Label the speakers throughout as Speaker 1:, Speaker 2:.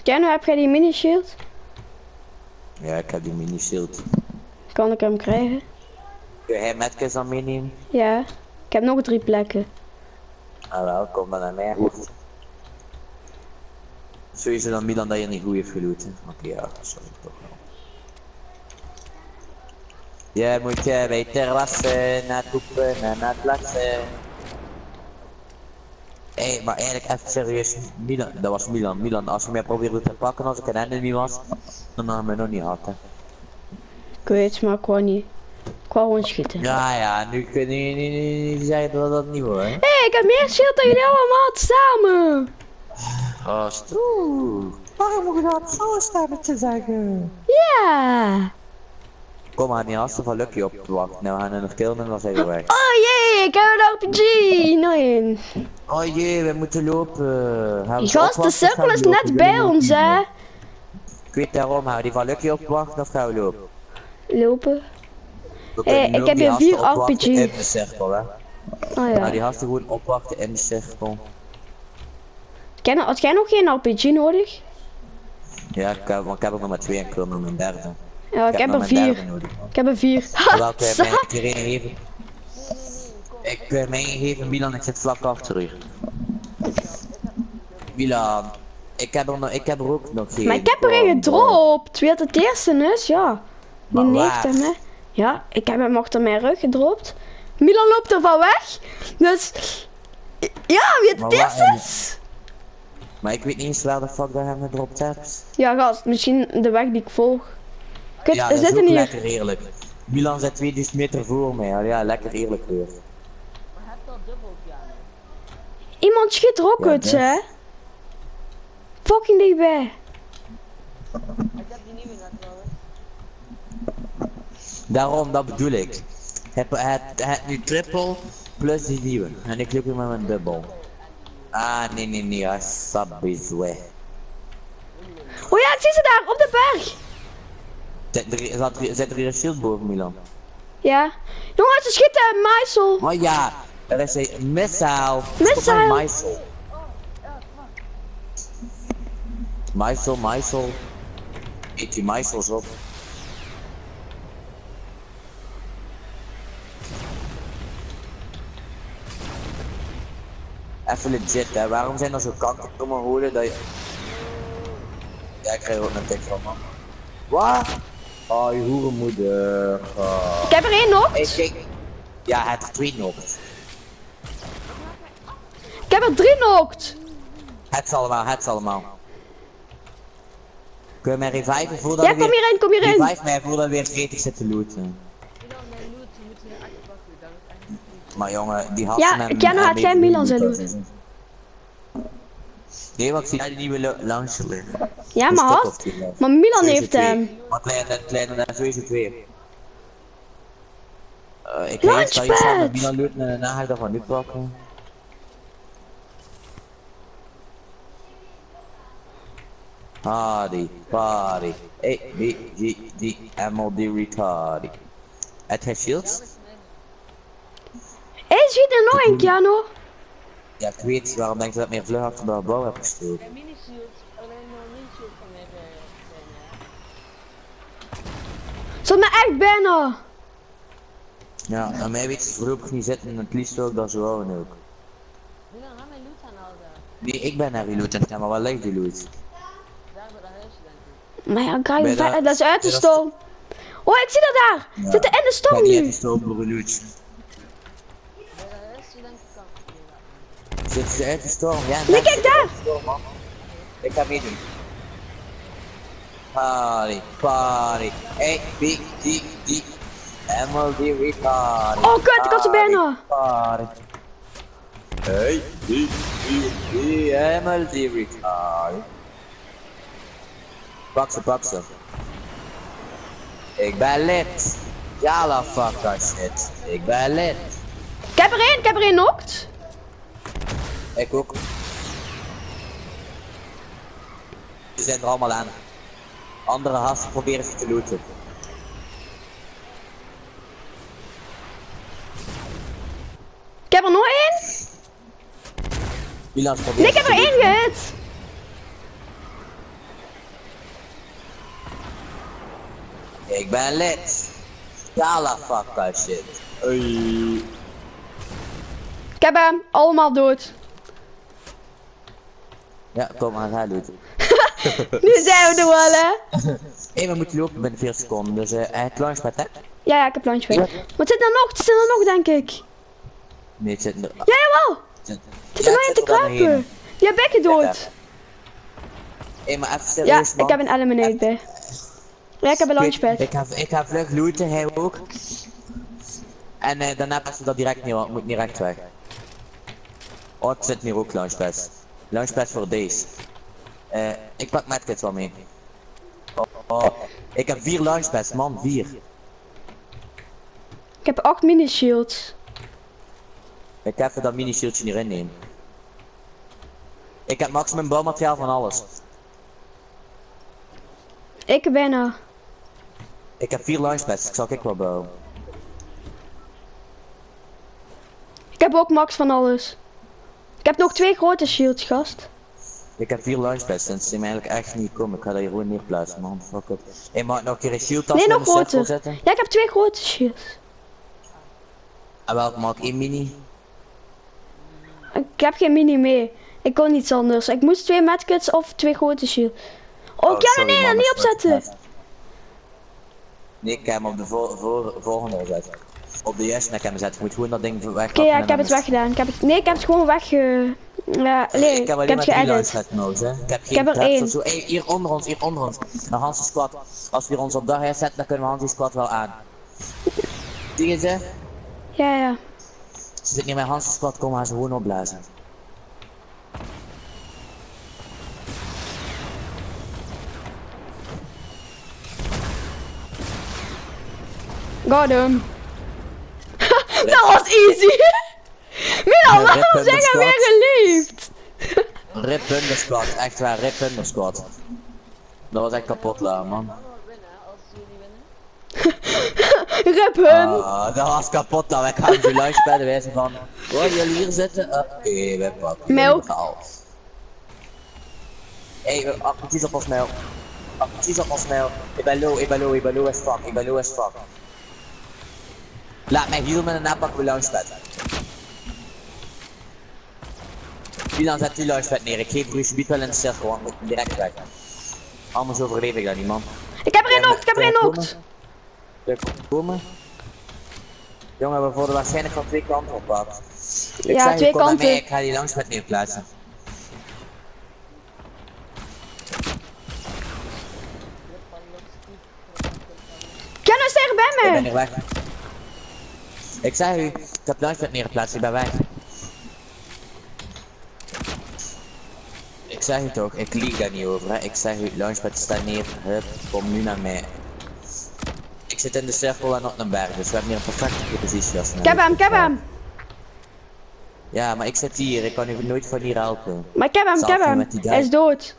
Speaker 1: Kenno, heb jij die mini shield?
Speaker 2: Ja, ik heb die mini shield.
Speaker 1: Kan ik hem krijgen?
Speaker 2: Kun jij metjes aan meenemen?
Speaker 1: Ja. Ik heb nog 3 plekken.
Speaker 2: Ah wel, kom dan naar mij. Sowieso dan Milan dat je niet goed heeft geloot. Oké, ja, sorry toch wel. Jij moet bij terrassen, naar toepen en naar plaatsen. Hé, maar eigenlijk even serieus, Milan, dat was Milan. Milan, als je mij probeerde te pakken als ik een enemy was, dan had hij me nog niet gehad, hè.
Speaker 1: Ik weet, maar ik wou niet. Ik wou gewoon schieten.
Speaker 2: Ja, nu kun je niet zeggen dat dat niet hoor, hè.
Speaker 1: Hé, ik heb meer shield dan jullie allemaal samen.
Speaker 2: Oh, stoer. Waarom moet je dat zo stemmen te zeggen?
Speaker 1: Ja.
Speaker 2: Kom maar, niet haast van Lucky op te wachten. Nou, we gaan er nog killen en dan zijn we weg.
Speaker 1: Oh jee, ik heb een RPG. Nee.
Speaker 2: Oh jee, we moeten lopen. Gaan we
Speaker 1: Die gast, de
Speaker 2: opwachten of
Speaker 1: cirkel
Speaker 2: gaan
Speaker 1: is
Speaker 2: we
Speaker 1: net
Speaker 2: lopen?
Speaker 1: bij
Speaker 2: Jullie
Speaker 1: ons,
Speaker 2: lopen
Speaker 1: hè.
Speaker 2: niet. Ik weet daarom, gaan we die van Lucky opwachten of gaan we lopen?
Speaker 1: Lopen.
Speaker 2: We
Speaker 1: Hé,
Speaker 2: kunnen
Speaker 1: ik
Speaker 2: ook
Speaker 1: heb
Speaker 2: die
Speaker 1: hier 4
Speaker 2: gasten opwachten in
Speaker 1: RPG.
Speaker 2: de cirkel, hè.
Speaker 1: Oh
Speaker 2: Ja,
Speaker 1: ja.
Speaker 2: die gasten gewoon opwachten in de cirkel.
Speaker 1: Kenno, had jij nog geen RPG nodig?
Speaker 2: Ja, want ik heb er nog maar 2 en ik wil nog mijn derde.
Speaker 1: Ja, ik heb
Speaker 2: nog
Speaker 1: er
Speaker 2: mijn
Speaker 1: 4.
Speaker 2: derde nodig.
Speaker 1: Ik heb er 4.
Speaker 2: Welke heb mij iedereen geven? Ik heb mij gegeven, Milan, ik zit vlak achter u. Milan, ik heb er ook nog geen.
Speaker 1: Maar ik heb er een gedropt. Wie het eerste is, ja. Die
Speaker 2: Maar
Speaker 1: heeft
Speaker 2: waar?
Speaker 1: hem, hè. Ja, ik heb hem achter mijn rug gedropt. Milan loopt er van weg. Dus... Ja, wie het
Speaker 2: Maar
Speaker 1: eerste
Speaker 2: waar-
Speaker 1: is.
Speaker 2: Maar ik weet niet eens waar de fuck dat je hem gedropt hebt.
Speaker 1: Ja, gast, misschien de weg die ik volg. Kut,
Speaker 2: Ja,
Speaker 1: we
Speaker 2: dat is
Speaker 1: zitten
Speaker 2: ook
Speaker 1: hier.
Speaker 2: lekker eerlijk. Milan zit 2000 meter voor mij. Ja, lekker eerlijk weer.
Speaker 1: Iemand schiet rockets,
Speaker 2: Ja,
Speaker 1: hè. Fucking dichtbij.
Speaker 3: Ik heb die nieuwe net wel.
Speaker 2: Daarom, dat bedoel ik. Het nu triple plus die nieuwe. En ik loop hier met mijn dubbel. Ah, nee, hij sap is weg.
Speaker 1: Oh ja, ik zie ze daar, op de berg.
Speaker 2: Zet er hier een shield boven, Milan?
Speaker 1: Ja. Jongens, ze schieten, Maisel.
Speaker 2: Oh ja, er is een missile.
Speaker 1: Missile.
Speaker 2: Maisel. Eet die maisels op. Even legit, hè. Waarom zijn er zo kankerdomme holen dat je... Ja, ik krijg er ook een tik van, man. Wat? Oh, je hoerenmoeder. Oh.
Speaker 1: Ik heb er één nog.
Speaker 2: Hey, kijk. Ja, het er 2 nog.
Speaker 1: Ik heb er 3 knocked.
Speaker 2: Het allemaal. Kun je mij reviven voordat
Speaker 1: Ja,
Speaker 2: we weer...
Speaker 1: kom hierin.
Speaker 2: Revive mij voordat we weer gretig zitten looten.
Speaker 3: Die dan mijn loot, die moeten we echt pakken. Dat is echt niet goed.
Speaker 2: Maar jongen, die gasten
Speaker 1: Ja,
Speaker 2: hebben...
Speaker 1: Kenno had jij Milan zijn loot.
Speaker 2: Nee, want ik zie die nieuwe launcher liggen.
Speaker 1: Ja,
Speaker 2: Een
Speaker 1: maar
Speaker 2: stuk
Speaker 1: had.
Speaker 2: of 10 liggen.
Speaker 1: Maar Milan
Speaker 2: Sowieso
Speaker 1: heeft
Speaker 2: 2.
Speaker 1: hem.
Speaker 2: Maar kleine en sowieso 2. Ik ga eerst
Speaker 1: Launchpad!
Speaker 2: samen met Milan looten en daarna ga ik dat van nu pakken. Party. Hey, die MLD retardie. Het heeft shields?
Speaker 1: Hé, schiet er nog een, Keanu.
Speaker 2: Ja, ik weet waarom denk je dat ik meer vlug achter de bouw heb gestoken.
Speaker 3: En mini shield, alleen nog een mini shield van mij zijn.
Speaker 1: Zat me echt bijna.
Speaker 2: Ja, aan mij weet je voorlopig niet zitten en het liefst wil ik dat zo houden ook.
Speaker 3: Wie dan gaan mijn loot aanhouden?
Speaker 2: Nee, ik ben naar die loot en maar waar ligt die loot?
Speaker 3: Daar bij dat huisje denk ik.
Speaker 1: Maar ja,
Speaker 2: Bij de-
Speaker 1: dat is uit de
Speaker 2: bij dat-
Speaker 1: storm. Oh, ik zie dat daar.
Speaker 2: Ja.
Speaker 1: Zitten in de storm
Speaker 2: Kijk, die heeft
Speaker 1: nu.
Speaker 2: die storm door een loot.
Speaker 3: Bij dat huisje denk ik kan.
Speaker 2: Zitten ze uit de storm? Ja,
Speaker 1: Nee, kijk daar.
Speaker 2: Storm, man. Ik ga meedoen. Party. Hey, die. MLD retardie.
Speaker 1: Oh, kut, ik had ze bijna.
Speaker 2: Party. Hey, die MLD retardie. Pak ze. Ik ben lid. Jala fuck that shit. Ik ben lid.
Speaker 1: Ik heb er één knocked.
Speaker 2: Ik ook. Ze zijn er allemaal aan. Andere gasten proberen ze te looten.
Speaker 1: Ik heb er nog één.
Speaker 2: Milan probeert
Speaker 1: Nee, ik heb
Speaker 2: ze
Speaker 1: er
Speaker 2: te
Speaker 1: één
Speaker 2: looten.
Speaker 1: gehit.
Speaker 2: Ik ben lid. Gala fuck shit. Oei.
Speaker 1: Ik heb hem. Allemaal dood.
Speaker 2: Ja, kom maar, ga doen.
Speaker 1: Nu zijn we er wel, hè.
Speaker 2: Hé, we moeten lopen binnen 4 seconden, dus het launchpad hè?
Speaker 1: Ja, ik heb lunch weg. Maar het zit er nog, het zit er nog, denk ik.
Speaker 2: Nee, het zit er...
Speaker 1: Ja, jawel. Het zit er nog in te kruipen. Die heb ik gedood.
Speaker 2: Hé, maar even
Speaker 1: Ja,
Speaker 2: serieus, man.
Speaker 1: ik heb een eliminate bij. Ja, ik heb een launchpad.
Speaker 2: Ik ga vlug looten, hij ook. En daarna passen we dat direct niet, want het moet niet recht weg. Oh, het zit hier ook launchpads. Launchpads voor deze. Ik pak medkits wel mee. Oh. Ik heb 4 launchpads, man, 4.
Speaker 1: Ik heb 8 mini shields.
Speaker 2: Ik ga even dat mini shieldje hierin nemen. Ik heb maximum bouwmateriaal van alles.
Speaker 1: Ik bijna.
Speaker 2: Ik heb 4 launchpads, ik zal ik wel bouwen.
Speaker 1: Ik heb ook max van alles. Ik heb nog 2 grote shields, gast.
Speaker 2: Ik heb 4 launchpads en ze zijn eigenlijk echt niet komen. Ik ga dat hier gewoon neerplaatsen, man. Fuck it. Hé, mag ik nog een keer een shield
Speaker 1: Nee,
Speaker 2: in
Speaker 1: nog
Speaker 2: de cirkel
Speaker 1: groter.
Speaker 2: zetten?
Speaker 1: Ja, ik heb 2 grote shields.
Speaker 2: En welke mag ik? 1 mini?
Speaker 1: Ik heb geen mini mee. Ik kon niets anders. Ik moest 2 medkits of 2 grote shields. Oh, ik kan
Speaker 2: sorry,
Speaker 1: er
Speaker 2: man,
Speaker 1: niet
Speaker 2: dat is
Speaker 1: opzetten.
Speaker 2: goed. Nee, ik heb hem op de volgende zetten. Op de juiste nek hem zetten. Je moet gewoon dat ding weg.
Speaker 1: Oké, ja, ik heb het weggedaan. Nee, ik heb het gewoon weg. Ja, nee,
Speaker 2: Ik heb alleen
Speaker 1: het
Speaker 2: maar 3
Speaker 1: geëdit.
Speaker 2: launchpads nodig, hè. Ik heb geen
Speaker 1: heb er
Speaker 2: traps
Speaker 1: 1.
Speaker 2: of zo. Hey, hier onder ons. De Hanse squad. Als we hier ons op dag zetten, dan kunnen we Hanse squad wel aan. Zie je ze?
Speaker 1: Ja, ja.
Speaker 2: Als ik niet met Hanse squad kom, gaan ze gewoon opblazen.
Speaker 1: Got him. Dat was easy. Milan, waarom zijn we weer geliefd?
Speaker 2: Rip Thunder squad, echt waar, Rip Thunder squad. Dat was echt kapot laag, man.
Speaker 3: Allemaal winnen als jullie winnen.
Speaker 1: Rip hun.
Speaker 2: Dat was kapot laag. Ik ga hem zo launchpadden wijzen van. Wil jullie hier zitten? Oké, we pakken.
Speaker 1: Melk.
Speaker 2: Hé, precies op ons mail. Precies op ons mail. Ik ben low as fuck. Laat mij heal met en daarna pakken we launchpad. Milan, zet die launchpad neer. Ik geef Bruce wel in de cirkel, want ik ben direct weg. Anders overleef ik dat niet, man.
Speaker 1: Ik heb er een knokt, ik heb er een knokt.
Speaker 2: Komen? Jongen, we worden waarschijnlijk van 2 kanten oppakt.
Speaker 1: Ja, 2 kanten.
Speaker 2: Ik ga die launchpad neerplaatsen.
Speaker 1: Kennis is tegen bij
Speaker 2: Ik ben
Speaker 1: me.
Speaker 2: hier weg. Ik zei u, ik heb launchpad neergeplaatst, ik ben weg. Ik zeg u toch, ik lieg daar niet over, hè. Ik zeg u, launchpad staat neer, hup, kom nu naar mij. Ik zit in de cirkel en op een berg, dus we hebben hier een perfecte positie als we
Speaker 1: Ik heb hem.
Speaker 2: Ja, maar ik zit hier, ik kan u nooit van hier helpen.
Speaker 1: Maar ik heb hem. Hij is dood.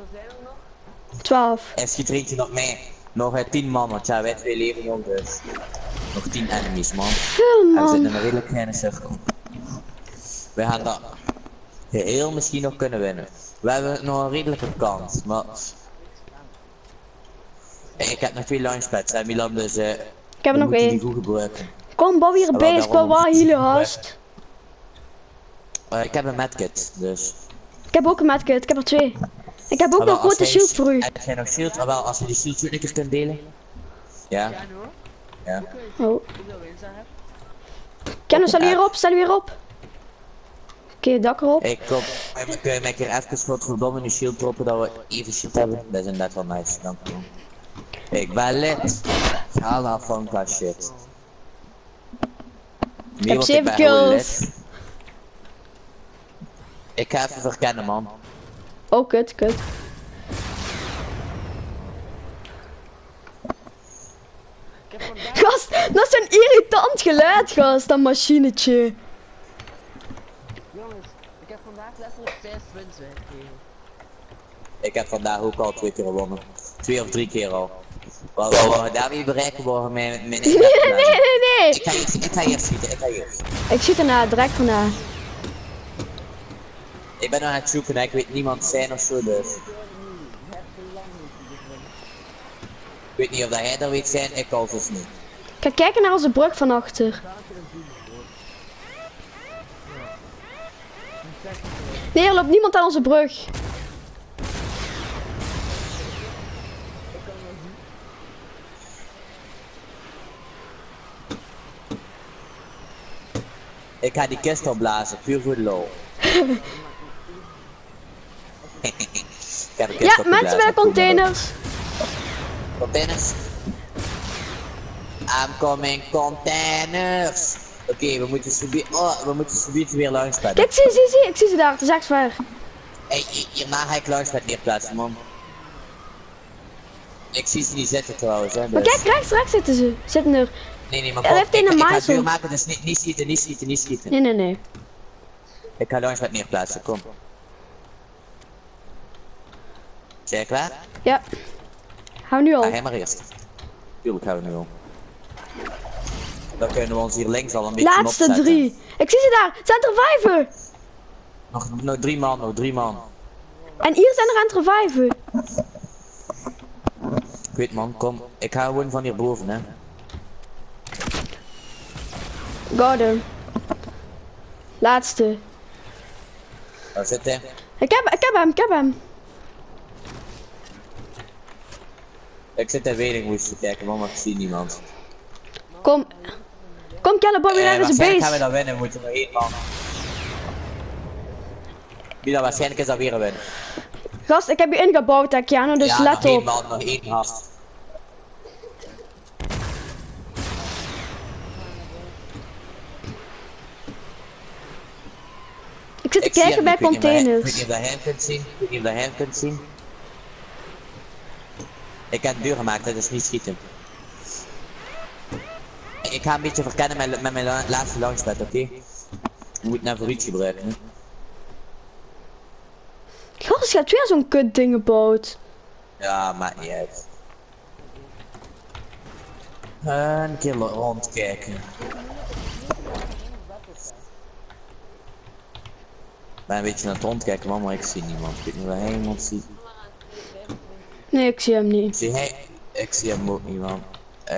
Speaker 1: 12.
Speaker 2: Er schiet er eentje nog mee. Nog 10 man, want ja, wij 2 leven nog dus. Nog 10 enemies, man. En we zitten in een redelijk kleine cirkel. We gaan dat heel misschien nog kunnen winnen. We hebben nog een redelijke kans, maar... Ik heb nog 2 launchpads, hè Milan, dus
Speaker 1: Ik heb er nog
Speaker 2: die
Speaker 1: 1.
Speaker 2: goed gebruiken.
Speaker 1: Kom, Bobby erbij, is wel waar jullie haast.
Speaker 2: Ik heb een medkit, dus...
Speaker 1: Ik heb ook een medkit, ik heb er 2. Ik heb ook nog grote shield voor u.
Speaker 2: Heb jij nog shield? Ah, wel, als je die shield ook een keer kunt delen. Ja.
Speaker 3: Ja, hoor.
Speaker 2: Ja.
Speaker 1: Oh.
Speaker 3: Ik wil winst hebben.
Speaker 1: Kennis, stel weer op. Oké, dak erop.
Speaker 2: Ik kom, kun je mij een keer even voor het verdomme een shield droppen dat we even shield hebben? Dat is inderdaad wel nice, dank je. Ik ben lid. Ga nou van qua shit.
Speaker 1: Ik heb 7 kills.
Speaker 2: Ik ga even verkennen, man.
Speaker 1: Oh, kut.
Speaker 3: Ik heb vandaag...
Speaker 1: Gast, dat is een irritant geluid, gast, dat machinetje.
Speaker 3: Jongens, ik heb vandaag letterlijk 6 wins weggegeven.
Speaker 2: Ik heb vandaag ook al 2 keer gewonnen. 2 of 3 keer al. Wat we daarmee bereiken worden met
Speaker 1: Nee.
Speaker 2: Ik ga eerst schieten,
Speaker 1: Ik schiet erna, direct erna.
Speaker 2: Ik ben nog aan het zoeken, hè. Ik weet niemand zijn of zo, dus. weet niet of dat hij er weet zijn, ik overigens niet.
Speaker 1: Ik ga kijken naar onze brug van achter. Nee, er loopt niemand aan onze brug.
Speaker 2: Ik ga die kist opblazen, puur voor de lol.
Speaker 1: Ja, mensen bij de containers.
Speaker 2: Containers. I'm coming containers. Oké, we moeten subiet weer launchpad.
Speaker 1: Kijk, zie, ik zie ze daar, het is echt ver.
Speaker 2: Hey, hierna ga ik launchpad neerplaatsen, man. Ik zie ze niet zitten trouwens, hè. Dus.
Speaker 1: Maar kijk, rechts zitten ze. Zitten er.
Speaker 2: Nee, maar
Speaker 1: Er heeft een
Speaker 2: ik ga
Speaker 1: maisel.
Speaker 2: deur maken, dus niet schieten.
Speaker 1: Nee.
Speaker 2: Ik ga launchpad neerplaatsen, kom. Zijn je klaar?
Speaker 1: Ja. Gaan we nu
Speaker 2: Ga
Speaker 1: al.
Speaker 2: hij maar eerst. Tuurlijk gaan we nu al. Dan kunnen we ons hier links al een beetje
Speaker 1: Laatste
Speaker 2: opzetten.
Speaker 1: 3. Ik zie ze daar. Het zijn er 5.
Speaker 2: Nog 3 man, nog 3 man.
Speaker 1: En hier zijn er aan het reviven.
Speaker 2: Ik weet man, kom. Ik ga gewoon van hierboven, hè.
Speaker 1: Got hem. Laatste.
Speaker 2: Waar zit hij?
Speaker 1: Ik heb hem.
Speaker 2: Ik zit in Wedingwoest te kijken, man, maar ik zie niemand.
Speaker 1: Kom, Kelle, Bobby, daar is een
Speaker 2: Waarschijnlijk gaan we
Speaker 1: base.
Speaker 2: dat winnen, we moeten nog 1 man. Bila, waarschijnlijk is dat weer een win.
Speaker 1: Gast, ik heb je ingebouwd, hè, Keanu, dus
Speaker 2: ja,
Speaker 1: let
Speaker 2: nog 1
Speaker 1: op.
Speaker 2: man, nog 1 gast.
Speaker 1: Ik zit te kijken bij
Speaker 2: Ik weet
Speaker 1: containers.
Speaker 2: niet of dat hij hem kunt zien. Ik heb een deur gemaakt, dat is niet schieten. Ik ga een beetje verkennen met mijn laatste launchpad, oké? Je moet naar voor iets gebruiken. Hè?
Speaker 1: Gast, je hebt weer zo'n kut ding gebouwd.
Speaker 2: Ja, maakt niet uit. Een keer rondkijken. Ik ben een beetje aan het rondkijken, man, maar ik zie niemand. Ik weet niet of hij iemand ziet.
Speaker 1: Nee, ik zie hem niet.
Speaker 2: Zie hij? Ik zie hem ook niet, man.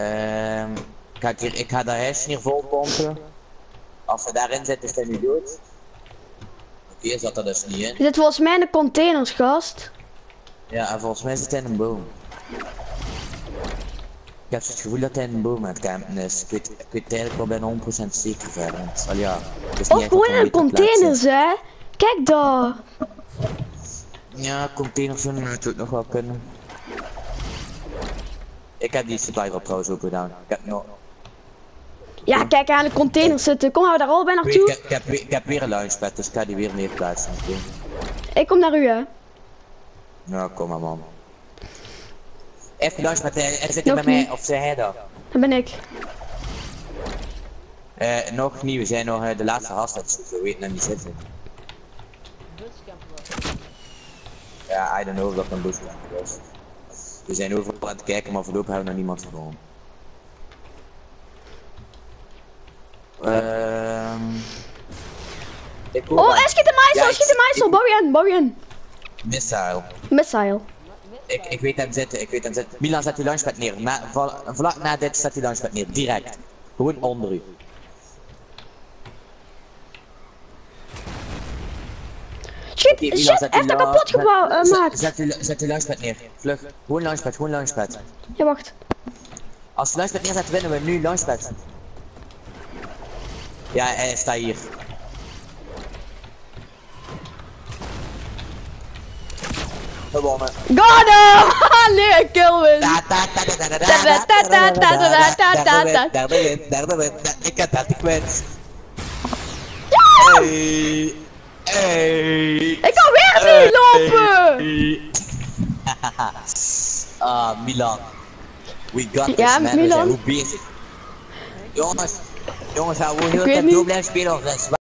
Speaker 2: Ik ga dat huisje hier vol pompen. Als hij daarin zit, is hij nu dood. Oké, zat er dus niet in.
Speaker 1: Je zit volgens mij in de containers, gast.
Speaker 2: Ja, en volgens mij zit hij in een boom. Ik heb het gevoel dat hij in een boom aan het campen is. Ik weet het eigenlijk wel bijna 100% zeker verder. Wel ja, het is niet
Speaker 1: Of
Speaker 2: echt
Speaker 1: gewoon
Speaker 2: wat
Speaker 1: in de
Speaker 2: we weten
Speaker 1: containers,
Speaker 2: plaatsen.
Speaker 1: hè. Kijk daar.
Speaker 2: Ja, containers zullen het ook nog wel kunnen. Ik heb die survival trouwens ook gedaan. Ik heb nog...
Speaker 1: Ja, kijk aan de containers zitten. Kom, gaan we daar al bij
Speaker 2: Ik
Speaker 1: naartoe?
Speaker 2: heb weer een launchpad, dus ik ga die weer neerplaatsen. Okay.
Speaker 1: Ik kom naar u, hè.
Speaker 2: Ja, kom maar man. Even launchpad, hij zit
Speaker 1: Nog
Speaker 2: bij mij,
Speaker 1: niet.
Speaker 2: of zei hij dat?
Speaker 1: Dat ben ik.
Speaker 2: Nog niet, we zijn nog de laatste hastards, we weten hem niet zitten. Ja, I don't know of dat een boostcamp was. We zijn overal aan het kijken, maar voorlopig hebben we nog niemand gevonden.
Speaker 1: Oh, hij schiet de maisel, Bouw je in.
Speaker 2: Missile.
Speaker 1: Missile.
Speaker 2: Ik weet hem zitten, Milan, zet die launchpad neer. Vlak na dit zet die launchpad neer, direct. Gewoon onder u.
Speaker 1: Shit,
Speaker 2: Oké, Milan,
Speaker 1: shit,
Speaker 2: zet
Speaker 1: hij heeft dat kapot gemaakt.
Speaker 2: Zet die launchpad neer. Vlug. Gewoon launchpad.
Speaker 1: Ja, wacht.
Speaker 2: Als de launchpad neerzet, winnen we nu launchpad. Ja, hij staat hier. Gewonnen.
Speaker 1: Got him! Nee, kill win.
Speaker 2: Derde win. Ik heb dat gekwetst.
Speaker 1: Ja!
Speaker 2: Hey.
Speaker 1: Ik kan weer niet lopen!
Speaker 2: Ah, Milan. We got this,
Speaker 1: Ja,
Speaker 2: man. We
Speaker 1: Milan.
Speaker 2: zijn goed bezig. Jongens, gaan we heel
Speaker 1: weet
Speaker 2: tijd
Speaker 1: niet.
Speaker 2: door blijven spelen of